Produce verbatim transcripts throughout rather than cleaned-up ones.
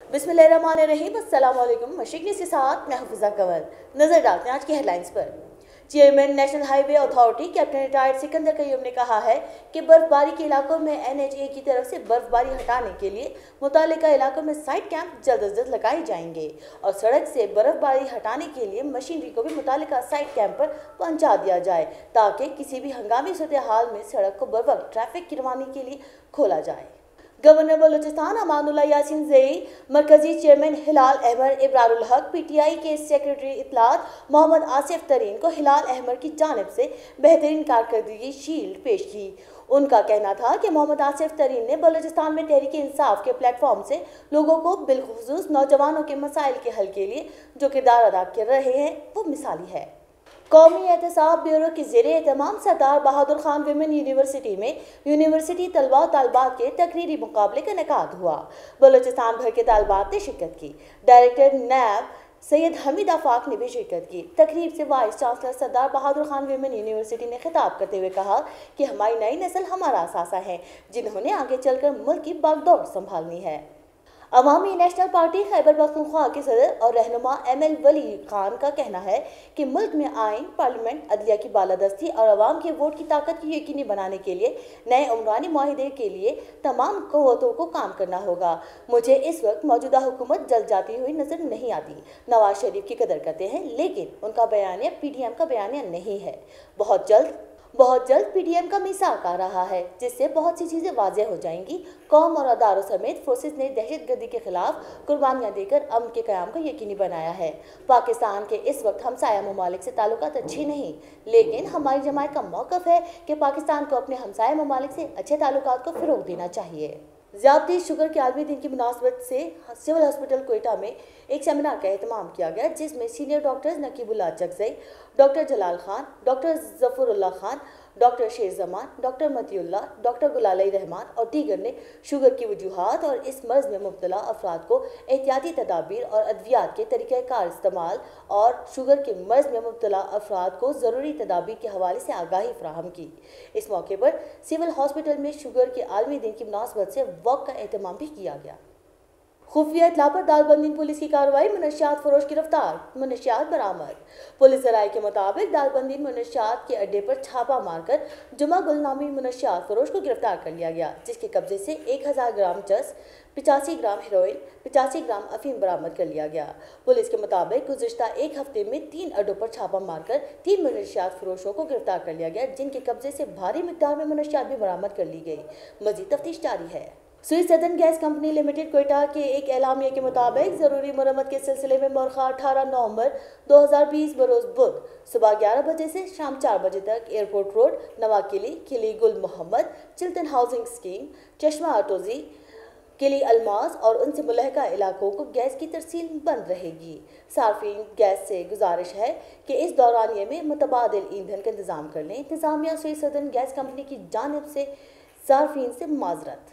बिस्मिल्लाहिर्रहमानिर्रहीम, अस्सलाम वालेकुम। मशरिक न्यूज़ के साथ मैं हफीज़ा कंवल। नजर डालते हैं आज की हेडलाइंस पर। Chairman national highway authority captain retired Sikandar Qayyum ने कहा है कि बर्फबारी के इलाकों में एन एच ए की तरफ से बर्फबारी हटाने के लिए मुतालिका इलाकों में साइड कैंप जल्द अज जल्द लगाए जाएंगे और सड़क से बर्फबारी हटाने के लिए मशीनरी को भी मुतालिका साइड कैंप पर पहुंचा दिया जाए ताकि किसी भी हंगामी सूरत हाल में सड़क को बर वक्त ट्रैफिक की रवानी के लिए खोला जाए। गवर्नर बलूचिस्तान अमानुल्लाह यासीन ज़ई, मरकजी चेयरमैन हिलाल अहमद इब्रारुल हक, पी टी आई के सेक्रेटरी इत्तलात मोहम्मद आसिफ तरीन को हिलाल अहमद की जानिब से बेहतरीन कारकर्दगी शील्ड पेश की। उनका कहना था कि मोहम्मद आसिफ तरीन ने बलूचिस्तान में तहरीक इंसाफ के प्लेटफॉर्म से लोगों को बिलखुसूस नौजवानों के मसाइल के हल के लिए जो किरदार अदा कर रहे हैं वो मिसाली है। कौमी एहतसाब ब्यूरो के ज़ेरे एहतमाम सरदार बहादुर खान विमेन यूनिवर्सिटी में यूनिवर्सिटी तलबा और तालबात के तकरीरी मुकाबले का इनेकाद हुआ। बलूचिस्तान भर के तालबात ने शिरकत की। डायरेक्टर नैब सैयद हमीद आफाक ने भी शिरकत की। तकरीब से vice chancellor Sardar Bahadur Khan women university ने खिताब करते हुए कहा कि हमारी नई नस्ल हमारा असासा है जिन्होंने आगे चलकर मुल्क की बागडोर संभालनी है। अवामी नेशनल पार्टी खैबर पख्तूनख्वा के सदर और रहनुमा एम एल वली खान का कहना है कि मुल्क में आइन, पार्लियामेंट, अदलिया की बालादस्ती और अवाम के वोट की ताकत को यकीनी बनाने के लिए नए उमरानी माहिदे के लिए तमाम क़ुव्वतों को काम करना होगा। मुझे इस वक्त मौजूदा हुकूमत जल जाती हुई नजर नहीं आती। नवाज शरीफ की कदर करते हैं लेकिन उनका बयानिया पी डी एम का बयानिया नहीं है। बहुत जल्द बहुत जल्द पी डी एम का मीसाक आ रहा है जिससे बहुत सी चीज़ें वाज़ेह हो जाएंगी। कौम और अदारों समेत फोर्सेस ने दहशतगर्दी के खिलाफ कुर्बानियाँ देकर अमन के क़याम को यकीनी बनाया है। पाकिस्तान के इस वक्त हमसाया ममालिक से ताल्लुकात अच्छे नहीं, लेकिन हमारी जमात का मौक़िफ़ है कि पाकिस्तान को अपने हमसाया ममालिक से अच्छे ताल्लुकात को फ़रोग़ देना चाहिए। ज़्यादती शुगर के आलमी दिन की मुनासबत से सिविल हॉस्पिटल कोयटा में एक सेमिनार का एहतमाम किया गया जिसमें senior doctors Naqibullah Chakzai, doctor Jalal Khan, doctor Zafarullah Khan, doctor Sher Zaman, doctor Matiullah, doctor Gulalai Rehman और दीगर ने शुगर की वजूहात और इस मर्ज़ में मुब्तला अफराद को एहतियाती तदाबीर और अद्वियात के तरीक़ाकार इस्तेमाल और शुगर के मर्ज़ में मुब्तला अफराद को ज़रूरी तदाबीर के हवाले से आगाही फराहम की। इस मौके पर सिविल हॉस्पिटल में शुगर के आलमी दिन की मुनासबत से वॉक का एहतमाम भी किया गया। खुफिया इत्तला पर दालबंदी पुलिस की कार्रवाई, मनशियात फरोश गिरफ्तार, मनशियात बरामद। पुलिस ज़राए के मुताबिक दालबंदी मनशियात के अड्डे पर छापा मारकर जुमा गुल नामी मनशियात फरोश को गिरफ्तार कर लिया गया जिसके कब्जे से एक हज़ार ग्राम चरस, पचासी ग्राम हेरोइन, पचासी ग्राम अफीम बरामद कर लिया गया। पुलिस के मुताबिक गुज़िश्ता एक हफ्ते में तीन अड्डों पर छापा मारकर तीन मनशियात फरोशों को गिरफ्तार कर लिया गया जिनके कब्जे से भारी मिकदार में मनशियात भी बरामद कर ली गई। मज़ीद तफ्तीश जारी है। Swiss southern gas company limited Quetta के एक एलामिया के मुताबिक ज़रूरी मरम्मत के सिलसिले में मरखा अठारह नवंबर दो हज़ार बीस बरोज़ बुध सुबह ग्यारह बजे से शाम चार बजे तक एयरपोर्ट रोड, नवा किली, किली गुल मोहम्मद, चिल्टन हाउसिंग स्कीम, चश्मा अटोजी, किली अलमास और उनसे मुलहका इलाकों को गैस की तरसील बंद रहेगी। सार्फिन गैस से गुजारिश है कि इस दौरानिये में मुतबादिल ईंधन का इंतज़ाम कर लें। इंतज़ामिया स्विस सदर्न गैस कंपनी की जानिब से सार्फिन से माजरत।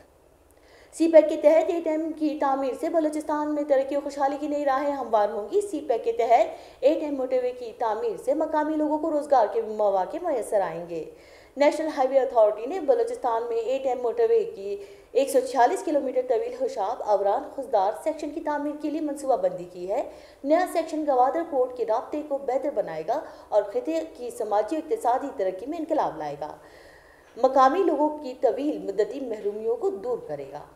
सी पैक के तहत ए टी एम की तामीर से बलूचिस्तान में तरक्की और खुशहाली की नई राहें हमवार होंगी। सी पैक के तहत ए टी एम मोटरवे की तामीर से मकामी लोगों को रोजगार के मौके मैसर आएंगे। नेशनल हाईवे अथॉरिटी ने बलूचिस्तान में ए टी एम मोटरवे की एक सौ छियालीस किलोमीटर तवील हुशाब अवरान खुशदार सेक्शन की तामीर के लिए मनसूबाबंदी की है। नया सेक्शन गवादर पोर्ट के राब्ते को बेहतर बनाएगा और खिते की समाजी और इक़्तिसादी तरक्की में इनकलाब लाएगा। मकामी लोगों की तवील मुद्दती महरूमियों को दूर करेगा।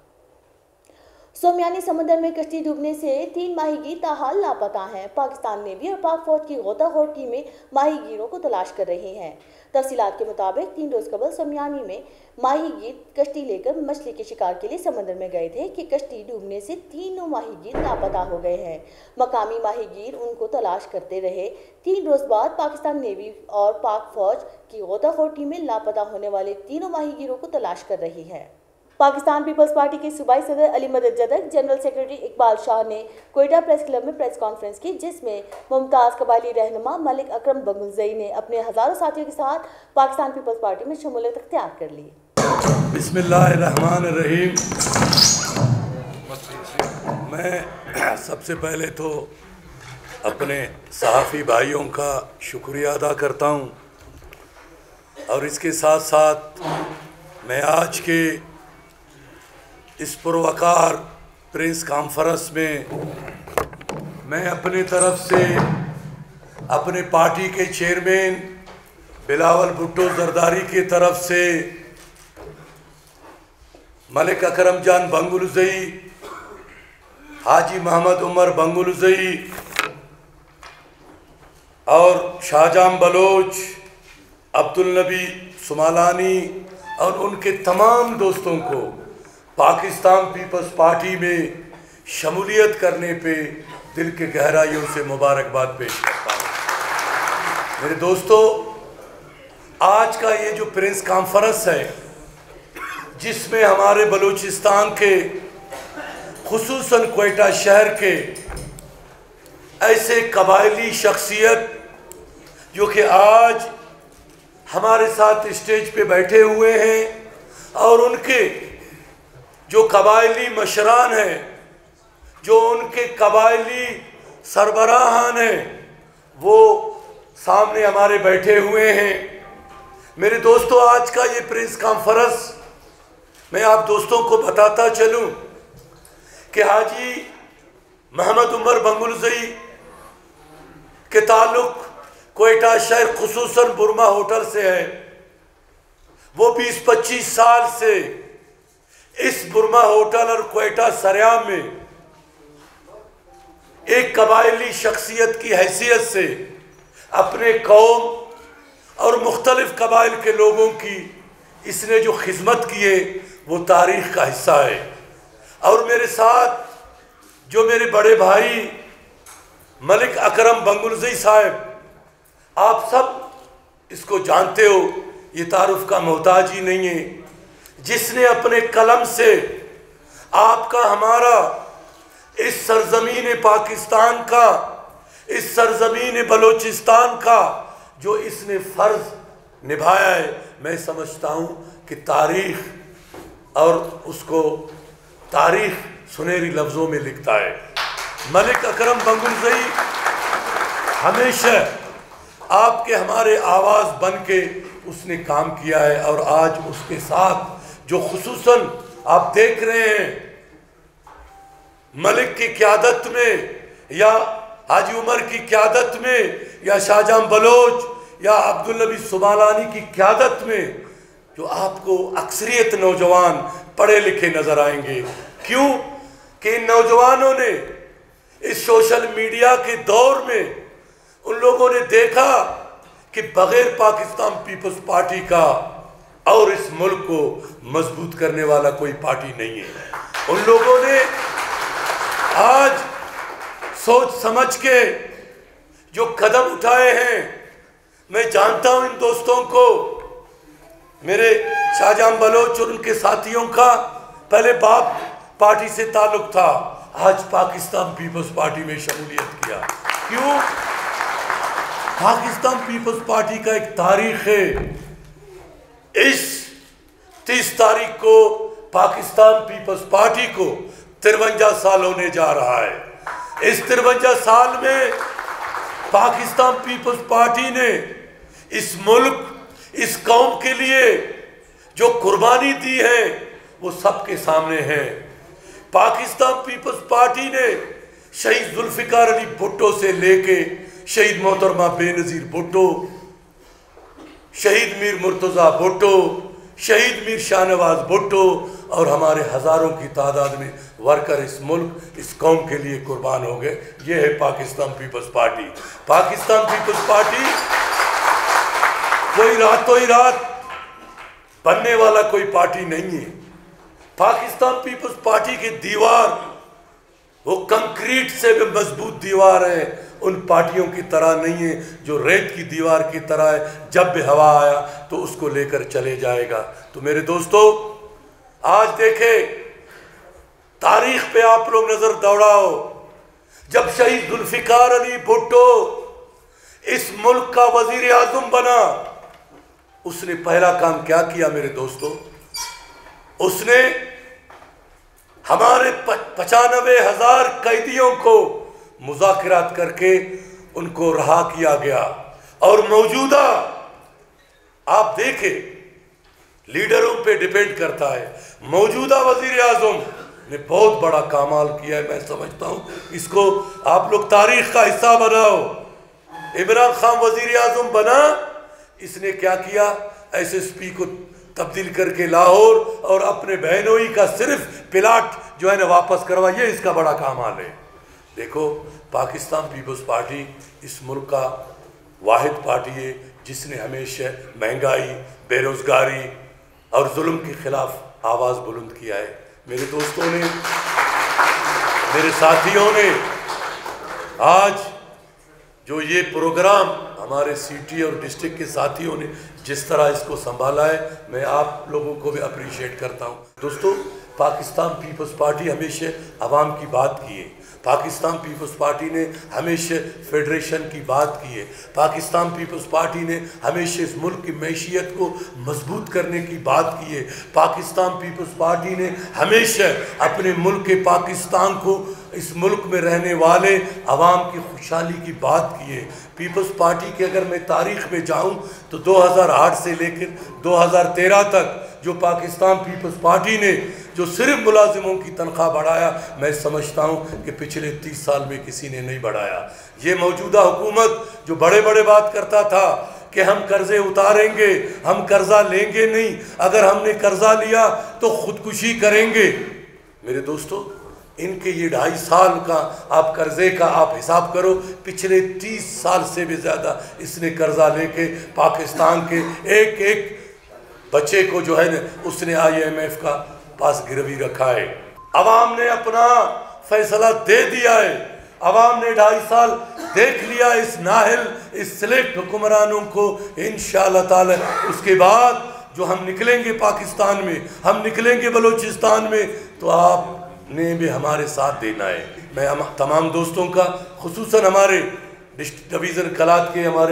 सोमियानी समुद्र में कश्ती डूबने से तीन माहीगीर ताहाल लापता हैं। पाकिस्तान नेवी और पाक फौज की गोताखोर टीमें माहीगीरों को तलाश कर रही हैं। तफसीलात के मुताबिक तीन रोज कबल सोमियानी में माहीगीर कश्ती लेकर मछली के शिकार के लिए समुद्र में गए थे कि कश्ती डूबने से तीनों माहीगीर लापता हो गए हैं। मकामी माहीगीर उनको तलाश करते रहे। तीन रोज बाद पाकिस्तान नेवी और पाक फौज की गोताखोर टीमें लापता होने वाले तीनों माहीगीरों को तलाश कर रही हैं। पाकिस्तान पीपल्स पार्टी के सूबाई सदर अली मदद जदक, जनरल सेक्रेटरी इकबाल शाह ने कोयटा प्रेस क्लब में प्रेस कॉन्फ्रेंस की जिसमें मुमताज़ कबायली रहनुमा मलिक अकरम बंगुलज़ई ने अपने हज़ारों साथियों के साथ पाकिस्तान पीपल्स पार्टी में शमूलियत अख्तियार कर ली। बिस्मिल्लाहिर्रहमानिर्रहीम। मैं सबसे पहले तो अपने सहाफ़ी भाइयों का शुक्रिया अदा करता हूँ और इसके साथ साथ मैं आज के इस पुरवकार प्रेस कॉन्फ्रेंस में मैं अपने तरफ से अपने पार्टी के चेयरमैन बिलावल भुट्टो जरदारी की तरफ से मलिक अकरम जान बंगुलुज़ई, हाजी मोहम्मद उमर बंगुलुज़ई और शाहजहां बलोच, अब्दुल नबी सुमालानी और उनके तमाम दोस्तों को पाकिस्तान पीपल्स पार्टी में शमूलियत करने पे दिल के गहराइयों से मुबारकबाद पेश करता हूँ। मेरे दोस्तों, आज का ये जो प्रेस कॉन्फ्रेंस है जिसमें हमारे बलूचिस्तान के खुसूसन क्वेटा शहर के ऐसे कबायली शख्सियत जो कि आज हमारे साथ स्टेज पे बैठे हुए हैं और उनके जो कबायली मशरान हैं, जो उनके कबायली सरबराहान हैं, वो सामने हमारे बैठे हुए हैं। मेरे दोस्तों, आज का ये प्रेस कॉन्फ्रेंस मैं आप दोस्तों को बताता चलूं कि हाजी मोहम्मद उमर बंगुलुज़ई के ताल्लुक क्वेटा शहर खुसूसन बुरमा होटल से है। वो बीस पच्चीस साल से इस बुरमा होटल और क्वेटा सरियाम में एक कबायली शख्सियत की हैसियत से अपने कौम और मुख्तलिफ कबाइल के लोगों की इसने जो खिदमत की है वो तारीख़ का हिस्सा है। और मेरे साथ जो मेरे बड़े भाई मलिक अकरम बंगुलुज़ई साहब, आप सब इसको जानते हो, ये तारुफ का मोहताज ही नहीं है, जिसने अपने कलम से आपका हमारा इस सरजमीन पाकिस्तान का, इस सरजमीन बलूचिस्तान का जो इसने फ़र्ज़ निभाया है, मैं समझता हूँ कि तारीख़ और उसको तारीख़ सुनहरी लफ्ज़ों में लिखता है। मलिक अकरम बंगुलुज़ई हमेशा आपके हमारे आवाज़ बन के उसने काम किया है और आज उसके साथ जो खुसूसन आप देख रहे हैं मलिक की क़यादत में या हाजी उमर की क़यादत में या शाहजहां बलोच या अब्दुल नबी सुमालानी की क़यादत में, जो आपको अक्सरियत नौजवान पढ़े लिखे नज़र आएंगे। क्यों कि इन नौजवानों ने इस सोशल मीडिया के दौर में उन लोगों ने देखा कि बग़ैर पाकिस्तान पीपल्स पार्टी का और इस मुल्क को मजबूत करने वाला कोई पार्टी नहीं है। उन लोगों ने आज सोच समझ के जो कदम उठाए हैं, मैं जानता हूं इन दोस्तों को, मेरे शाहजहां बलोच और उनके साथियों का पहले बाप पार्टी से ताल्लुक था, आज पाकिस्तान पीपल्स पार्टी में शमूलियत किया। क्यों? पाकिस्तान पीपल्स पार्टी का एक तारीख है। इस तीस तारीख को पाकिस्तान पीपल्स पार्टी को तिरवंजा साल होने जा रहा है। इस तिरवंजा साल में पाकिस्तान पीपल्स पार्टी ने इस मुल्क, इस कौम के लिए जो कुर्बानी दी है वो सबके सामने है। पाकिस्तान पीपल्स पार्टी ने शहीद जुल्फ़िकार अली भुट्टो से लेके शहीद मोहतरमा बेनज़ीर भुट्टो, शहीद मीर मुर्तज़ा भुट्टो, शहीद मीर शाहनवाज भुट्टो और हमारे हज़ारों की तादाद में वर्कर इस मुल्क, इस कौम के लिए कुर्बान हो गए। ये है पाकिस्तान पीपल्स पार्टी। पाकिस्तान पीपल्स पार्टी कोई रातों ही रात बनने वाला कोई पार्टी नहीं है। पाकिस्तान पीपल्स पार्टी की दीवार वो कंक्रीट से भी मजबूत दीवार है, उन पार्टियों की तरह नहीं है जो रेत की दीवार की तरह है, जब भी हवा आया तो उसको लेकर चले जाएगा। तो मेरे दोस्तों, आज देखें, तारीख पे आप लोग नजर दौड़ाओ, जब शहीद जुल्फ़िकार अली भुट्टो इस मुल्क का वजीर आज़म बना, उसने पहला काम क्या किया मेरे दोस्तों? उसने हमारे पचानवे हजार कैदियों को मुज़ाकरात करके उनको रहा किया गया। और मौजूदा आप देखें, लीडरों पे डिपेंड करता है, मौजूदा वजीर आज़म ने बहुत बड़ा कमाल किया है। मैं समझता हूँ इसको आप लोग तारीख का हिस्सा बनाओ। इमरान खान वजीर आजम बना, इसने क्या किया, एस एस पी को तब्दील करके लाहौर और अपने बहनोई का सिर्फ प्लाट जो है ना वापस करवा, ये इसका बड़ा कमाल है। देखो पाकिस्तान पीपल्स पार्टी इस मुल्क का वाहिद पार्टी है जिसने हमेशा महंगाई, बेरोज़गारी और जुल्म के ख़िलाफ़ आवाज़ बुलंद किया है। मेरे दोस्तों ने, मेरे साथियों ने आज जो ये प्रोग्राम हमारे सिटी और डिस्ट्रिक्ट के साथियों ने जिस तरह इसको संभाला है, मैं आप लोगों को भी अप्रिशिएट करता हूँ। दोस्तों, पाकिस्तान पीपल्स पार्टी हमेशा आवाम की बात की है। पाकिस्तान पीपल्स पार्टी ने हमेशा फेडरेशन की बात की है। पाकिस्तान पीपल्स पार्टी ने हमेशा इस मुल्क की मैशियत को मजबूत करने की बात की है। पाकिस्तान पीपल्स पार्टी ने हमेशा अपने मुल्क के पाकिस्तान को, इस मुल्क में रहने वाले आवाम की खुशहाली की बात की है। पीपल्स पार्टी की अगर मैं तारीख़ में जाऊँ तो दो हज़ार आठ से लेकर दो हज़ार तेरह तक जो पाकिस्तान पीपल्स पार्टी ने जो सिर्फ मुलाजिमों की तनख्वाह बढ़ाया, मैं समझता हूँ कि पिछले तीस साल में किसी ने नहीं बढ़ाया। ये मौजूदा हुकूमत जो बड़े बड़े बात करता था कि हम कर्जे उतारेंगे, हम कर्जा लेंगे नहीं, अगर हमने कर्जा लिया तो खुदकुशी करेंगे। मेरे दोस्तों, इनके ये ढाई साल का आप कर्जे का आप हिसाब करो, पिछले तीस साल से भी ज़्यादा इसने कर्जा लेके पाकिस्तान के एक एक बच्चे को जो है ना उसने आई एम एफ का पास गिरवी रखा है। अवाम ने अपना फैसला दे दिया है। अवाम ने ढाई साल देख लिया इस नाहल, इस सिलेक्ट हुक्मरानों को। इंशाअल्लाह ताला उसके बाद जो हम निकलेंगे पाकिस्तान में, हम निकलेंगे बलूचिस्तान में, तो आपने भी हमारे साथ देना है। मैं हम तमाम दोस्तों का, खुसूसन हमारे डिवीज़न कलात के हमारे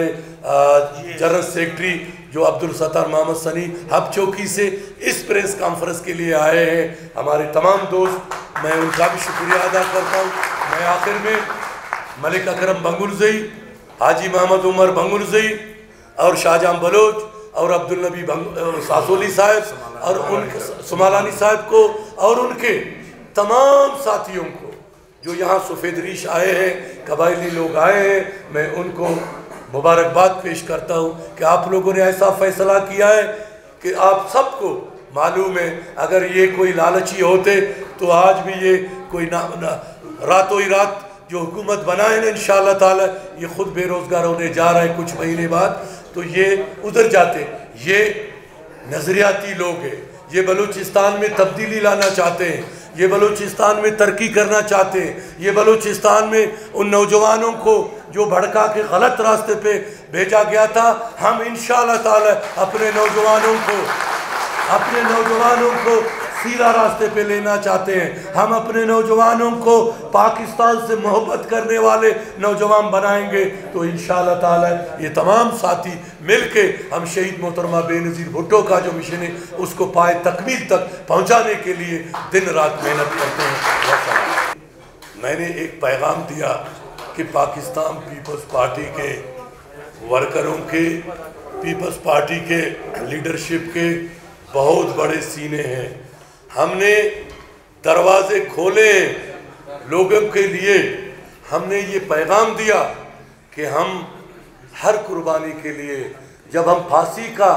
जनरल सेक्रेटरी जो अब्दुल सत्तार मोहम्मद सनी हब चौकी से इस प्रेस कॉन्फ्रेंस के लिए आए हैं, हमारे तमाम दोस्त, मैं उनका भी शुक्रिया अदा करता हूँ। मैं आखिर में मलिक अकरम बंगुलजई, हाजी मोहम्मद उमर बंगुलजई और शाहजहां बलोच और अब्दुल नबी सासोली साहब और उनके सुमालानी साहब को और उनके तमाम साथियों को जो यहाँ सफ़ेद रीश आए हैं, कबायली लोग आए हैं, मैं उनको मुबारकबाद पेश करता हूँ कि आप लोगों ने ऐसा फ़ैसला किया है कि आप सबको मालूम है, अगर ये कोई लालची होते तो आज भी ये कोई ना, ना रातों ही रात जो हुकूमत बनाए ना इंशाअल्लाह ताला, ये ख़ुद बेरोज़गार होने जा रहा है कुछ महीने बाद, तो ये उधर जाते। ये नज़रियाती लोग हैं, ये बलूचिस्तान में तब्दीली लाना चाहते हैं, ये बलूचिस्तान में तरक्की करना चाहते हैं, ये बलूचिस्तान में उन नौजवानों को जो भड़का के गलत रास्ते पे भेजा गया था, हम इंशाअल्लाह ताला अपने नौजवानों को अपने नौजवानों को सीधा रास्ते पे लेना चाहते हैं। हम अपने नौजवानों को पाकिस्तान से मोहब्बत करने वाले नौजवान बनाएंगे, तो इंशाअल्लाह ताला ये तमाम साथी मिलके हम शहीद मोहतरमा बेनज़ीर भुट्टो का जो मिशन है उसको पाए तकमील तक पहुंचाने के लिए दिन रात मेहनत करते हैं। मैंने एक पैगाम दिया कि पाकिस्तान पीपल्स पार्टी के वर्करों के, पीपल्स पार्टी के लीडरशिप के बहुत बड़े सीने हैं। हमने दरवाजे खोले लोगों के लिए। हमने ये पैगाम दिया कि हम हर कुर्बानी के लिए, जब हम फांसी का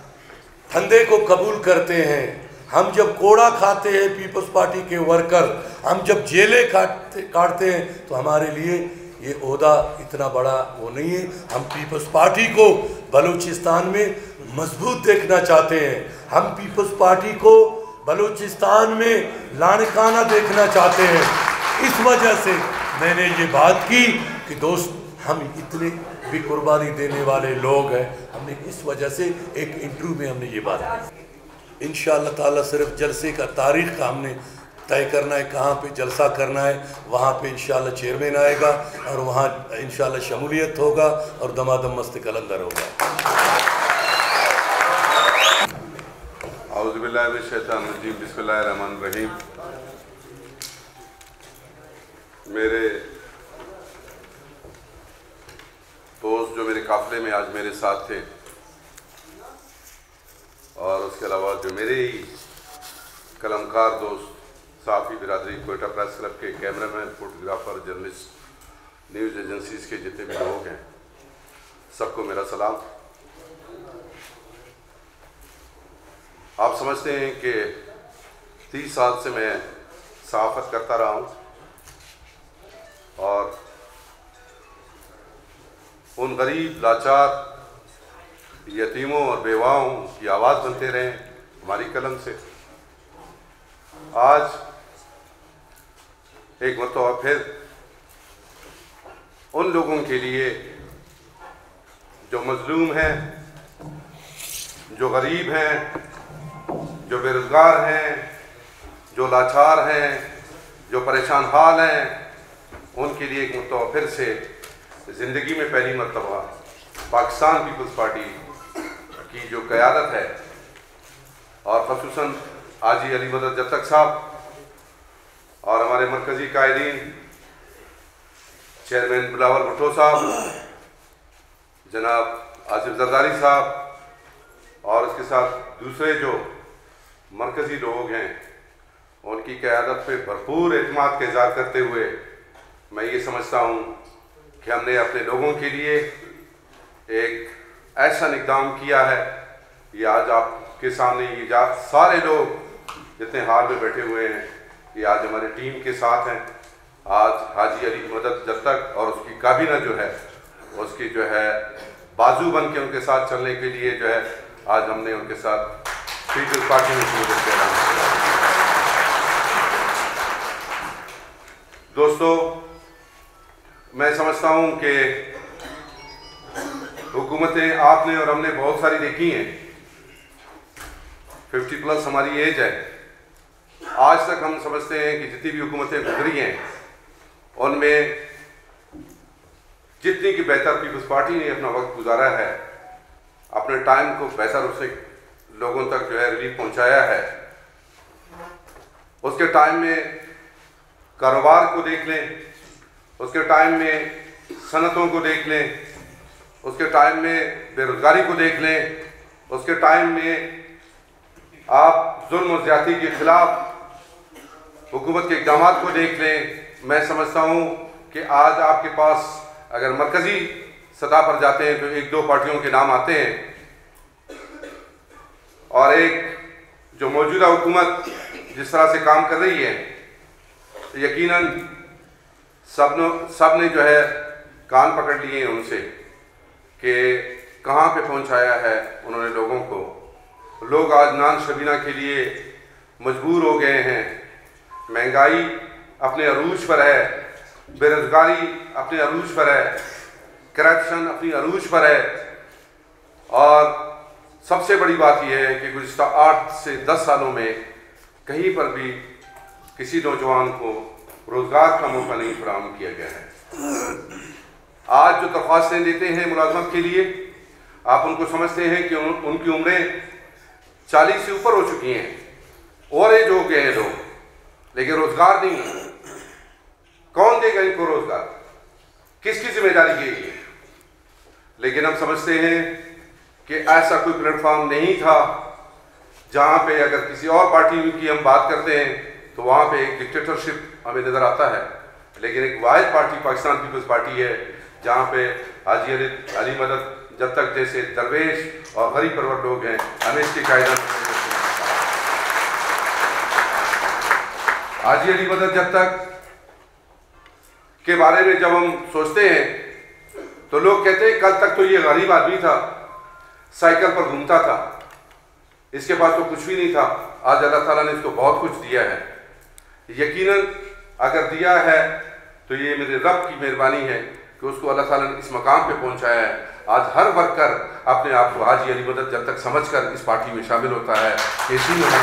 फंदे को कबूल करते हैं, हम जब कोड़ा खाते हैं पीपल्स पार्टी के वर्कर, हम जब जेलें काटते काटते हैं, तो हमारे लिए ये ओहदा इतना बड़ा वो नहीं है। हम पीपल्स पार्टी को बलूचिस्तान में मजबूत देखना चाहते हैं। हम पीपल्स पार्टी को बलूचिस्तान में लाड़काना देखना चाहते हैं। इस वजह से मैंने ये बात की कि दोस्त, हम इतने भी कुर्बानी देने वाले लोग हैं। हमने इस वजह से एक इंटरव्यू में हमने ये बात की। इंशाअल्लाह ताला सिर्फ जलसे का तारीख़ का हमने तय करना है, कहाँ पे जलसा करना है, वहाँ पे इंशाअल्लाह चेयरमैन आएगा और वहाँ इंशाअल्लाह शमूलियत होगा और दमादम मस्त कलंदर होगा। औज़ुबिल्लाहि मिनश शैतानिर रजीम, बिस्मिल्लाहिर रहमानिर रहीम। मेरे दोस्त जो मेरे काफ़िले में आज मेरे साथ थे, और उसके अलावा जो मेरे ही कलमकार दोस्त साफ़ी बिरादरी, कोयटा प्रेस क्लब के cameraman, photographer, journalist, news agencies के जितने भी लोग हैं, सबको मेरा सलाम। आप समझते हैं कि तीस साल से मैं सहाफ़त करता रहा हूँ और उन गरीब, लाचार, यतीमों और बेवाओं की आवाज़ बनते रहे हमारी कलम से। आज एक मरतबा फिर उन लोगों के लिए जो मजलूम हैं, जो गरीब हैं, जो बेरोज़गार हैं, जो लाचार हैं, जो परेशान हाल हैं, उनके लिए एक मरतबा फिर से ज़िंदगी में पहली मरतबा पाकिस्तान पीपल्स पार्टी की जो क़यादत है और ख़ुसूसन हाजी अली मदद जत्तक साहब और हमारे मरकज़ी कायदीन चेयरमैन बिलावल भुट्टो साहब, जनाब आसिफ जरदारी साहब और उसके साथ दूसरे जो मरकज़ी लोग हैं, उनकी क़यादत पे भरपूर एतमाद का इज़हार करते हुए मैं ये समझता हूँ कि हमने अपने लोगों के लिए एक ऐसा इक़दाम किया है। ये आज आपके सामने ये जा सारे लोग जितने हाल में बैठे हुए हैं, ये आज हमारे टीम के साथ हैं। आज हाजी अली मदद जत्तक और उसकी काबीना जो है, उसकी जो है बाजू बन के उनके साथ चलने के लिए जो है आज हमने उनके साथ पीपल्स पार्टी में शुरू किया। दोस्तों, मैं समझता हूँ कि हुकूमतें आपने और हमने बहुत सारी देखी हैं। फिफ्टी प्लस हमारी एज है। आज तक हम समझते हैं कि जितनी भी हुकूमतें गुजरी हैं, उनमें जितनी की बेहतर पीपल्स पार्टी ने अपना वक्त गुजारा है, अपने टाइम को बेहतर उससे लोगों तक जो है रिलीफ पहुंचाया है। उसके टाइम में कारोबार को देख लें, उसके टाइम में सनतों को देख लें, उसके टाइम में बेरोज़गारी को देख लें, उसके टाइम में आप जुल्म और ज़्यादती के ख़िलाफ़ हुकूमत के इक़दामात को देख लें। मैं समझता हूँ कि आज आपके पास अगर मरकज़ी सतह पर जाते हैं तो एक दो पार्टियों के नाम आते हैं और एक जो मौजूदा हुकूमत जिस तरह से काम कर रही है, यकीनन सब ने सब ने जो है कान पकड़ लिए हैं उनसे कि कहाँ पे पहुँचाया है उन्होंने लोगों को। लोग आज नान शबीना के लिए मजबूर हो गए हैं। महंगाई अपने अरूज पर है, बेरोज़गारी अपने अरूज पर है, करप्शन अपनी अरूज पर है और सबसे बड़ी बात यह है कि गुज़िश्ता आठ से दस सालों में कहीं पर भी किसी नौजवान को रोज़गार का मौका नहीं फराहम किया गया है। आज जो दरख्वास्तें देते हैं मुलाजमत के लिए, आप उनको समझते हैं कि उन, उनकी उम्रें चालीस से ऊपर हो चुकी हैं और एज हो गए हैं लोग, लेकिन रोज़गार नहीं है। कौन देगा इनको रोज़गार? किसकी जिम्मेदारी की है? लेकिन हम समझते हैं कि ऐसा कोई प्लेटफॉर्म नहीं था जहाँ पे अगर किसी और पार्टी की हम बात करते हैं तो वहाँ पे एक डिक्टेटरशिप हमें नज़र आता है, लेकिन एक वाहिद पार्टी पाकिस्तान पीपल्स पार्टी है जहाँ पे हाजी अली अली मदद जत्तक जैसे दरवेश और गरीब परवर लोग हैं, हमें इसकी कायदा। हाजी अली मदद जत्तक के बारे में जब हम सोचते हैं तो लोग कहते हैं कल तक तो ये गरीब आदमी था, साइकिल पर घूमता था, इसके पास तो कुछ भी नहीं था। आज अल्लाह ताला ने इसको बहुत कुछ दिया है। यकीनन अगर दिया है तो ये मेरे रब की मेहरबानी है कि उसको अल्लाह ताला ने इस मकाम पे पहुंचाया है। आज हर वर्कर अपने आप को हाजी अली मदद जब तक समझकर इस पार्टी में शामिल होता है। इसी में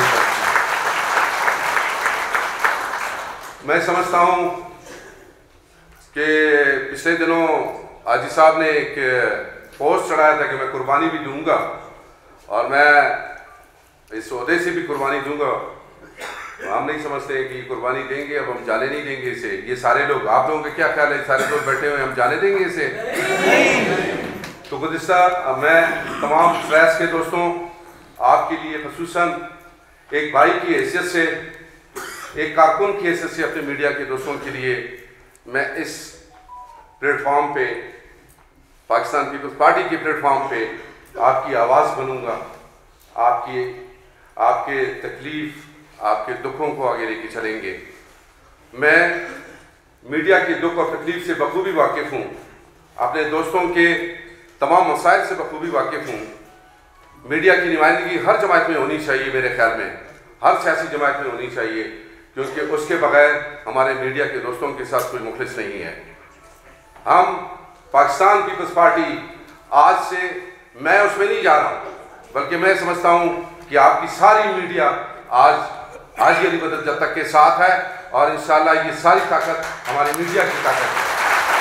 मैं समझता हूँ कि पिछले दिनों हाजी साहब ने एक पोस्ट चढ़ाया था कि मैं कुर्बानी भी दूंगा और मैं इस ओहदे से भी कुर्बानी दूंगा। हम नहीं समझते कि कुर्बानी देंगे, अब हम जाने नहीं देंगे इसे। ये सारे लोग, आप लोगों का क्या ख्याल है? सारे लोग बैठे हुए, हम जाने देंगे इसे? तो गुज़िश्ता मैं तमाम प्रेस के दोस्तों, आपके लिए ख़ुसूसन एक भाई की हैसियत से एक कारकुन की हैसियत से अपने मीडिया के दोस्तों के लिए मैं इस प्लेटफॉर्म पे, पाकिस्तान पीपल्स पार्टी के प्लेटफॉर्म पे आपकी आवाज़ बनूंगा, आपकी आपके तकलीफ़, आपके दुखों को आगे लेके चलेंगे। मैं मीडिया के दुख और तकलीफ़ से बखूबी वाकिफ़ हूँ, अपने दोस्तों के तमाम मसाइल से बखूबी वाकिफ़ हूँ। मीडिया की नुमाइंदगी हर जमात में होनी चाहिए, मेरे ख्याल में हर सियासी जमात में होनी चाहिए, क्योंकि उसके बगैर हमारे मीडिया के दोस्तों के साथ कोई मुखलिस नहीं है। हम पाकिस्तान पीपल्स पार्टी आज से, मैं उसमें नहीं जा रहा हूँ, बल्कि मैं समझता हूँ कि आपकी सारी मीडिया आज आज अली बदर जब तक के साथ है, और इंशाअल्लाह ये सारी ताकत हमारे मीडिया की ताकत है।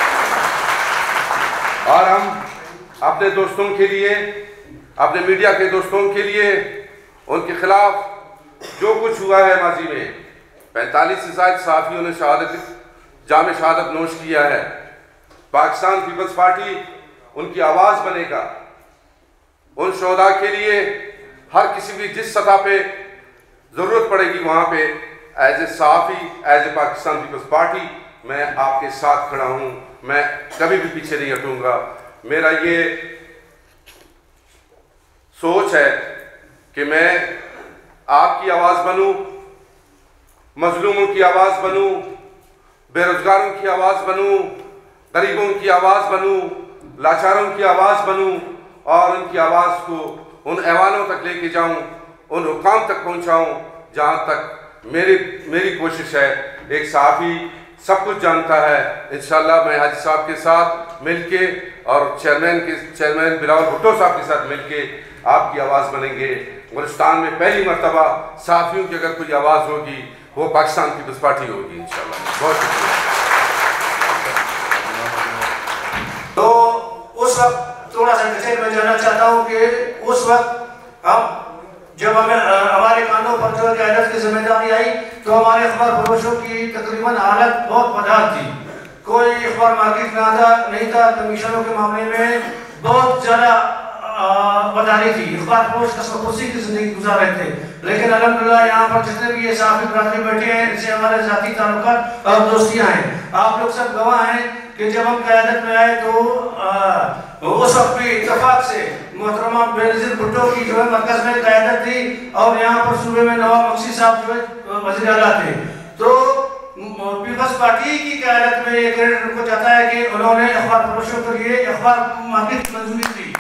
और हम अपने दोस्तों के लिए, अपने मीडिया के दोस्तों के लिए, उनके खिलाफ जो कुछ हुआ है माजी में, पैंतालीस से ज्यादा सहाफ़ियों ने शहादत जाम शहादत नोश किया है, पाकिस्तान पीपल्स पार्टी उनकी आवाज़ बनेगा। उन शोहदा के लिए हर किसी भी जिस सतह पे ज़रूरत पड़ेगी वहाँ पे एज ए सहाफ़ी, एज ए पाकिस्तान पीपल्स पार्टी मैं आपके साथ खड़ा हूँ। मैं कभी भी पीछे नहीं हटूँगा। मेरा ये सोच है कि मैं आपकी आवाज़ बनूँ, मजलूमों की आवाज़ बनूँ, बेरोज़गारों की आवाज़ बनूँ, गरीबों की आवाज़ बनूँ, लाचारों की आवाज़ बनूँ, और उनकी आवाज़ को उन ऐवानों तक लेके जाऊँ, उन हुकाम तक पहुँचाऊँ जहाँ तक मेरी मेरी कोशिश है। एक सहाफ़ी सब कुछ जानता है। इंशाअल्लाह मैं हाजी साहब के साथ मिलके और चेयरमैन के चेयरमैन बिलावल भुट्टो साहब के साथ मिलके आपकी आवाज़ बनेंगे। गुलिस्तान में पहली मरतबा सहाफ़ियों की अगर कोई आवाज़ होगी वो पाकिस्तान पीपल्स पार्टी होगी इंशाअल्लाह। बहुत शुक्रिया। तो उस वक्त थोड़ा सा डिटेल में जानना चाहता हूँ कि उस वक्त हम जब हमें हमारे कानों पर जो क़यादत की जिम्मेदारी आई तो हमारे अखबार फरोशों की तकरीबन हालत बहुत बदहाल थी। कोई अखबार मार्केट में आता नहीं था। कमीशनों के मामले में बहुत ज़्यादा बदहाली थी। अखबार फरोश कसमकुशी की जिंदगी गुजार रहे थे। लेकिन अल्हम्दुलिल्लाह यहाँ पर जितने भी ये सहाफ़ी बरादरी बैठे हैं, इनसे हमारे ज़ाती ताल्लुकात और दोस्तियाँ हैं। आप लोग सब गवाह हैं कि जब हम क़यादत में आए तो आ, उस वक्त भी इत्तफाक से मोहतरमा बेनज़ीर भुट्टो की जो है मरकज़ में क़यादत थी, और यहाँ पर सूबे में नवाब मक्सी साहब जो है वज़ीर आला थे। तो पीपल्स पार्टी की क़यादत में ये क्रेडिट उनको जाता है कि उन्होंने अखबार फरोशों के लिए अखबार मार्केट की मंजूरी दी।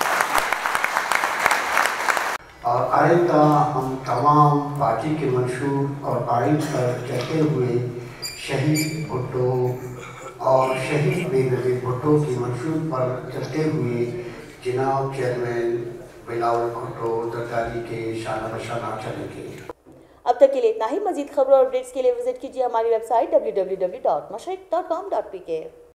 और आइंदा हम तमाम पार्टी के मंशूर और कायद पर चलते हुए शहीद भुट्टो और शहीद बेनज़ीर भुट्टो की मंशूर पर चलते हुए जनाब चेयरमैन बिलावल भुट्टो जरदारी के शाना बशाना चलेंगे। अब तक के लिए इतना ही। मजीद खबरों और अपडेट्स के लिए विजिट कीजिए हमारी website W W W dot Mashriq dot com dot P के।